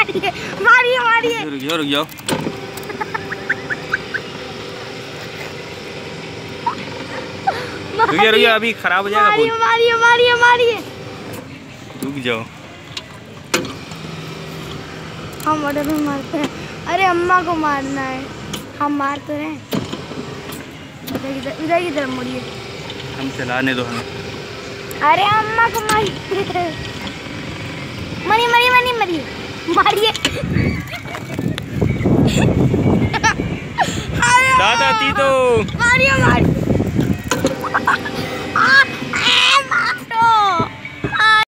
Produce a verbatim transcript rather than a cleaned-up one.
मारिए मारिए मारिए। रुक जाओ रुक जाओ। रुकिए रुकिए अभी खराब हो जाएगा। मारिए मारिए मारिए मारिए। रुक जाओ। हम ऑर्डर में मारते हैं। अरे अम्मा को मारना है। हम मार तो रहे। इधर की तरफ मुड़िए। हम चलाने दो हमें। अरे अम्मा को मारिए। मरी मरी मरी मरी मारिए। दादा ती तो मारिए मारिए।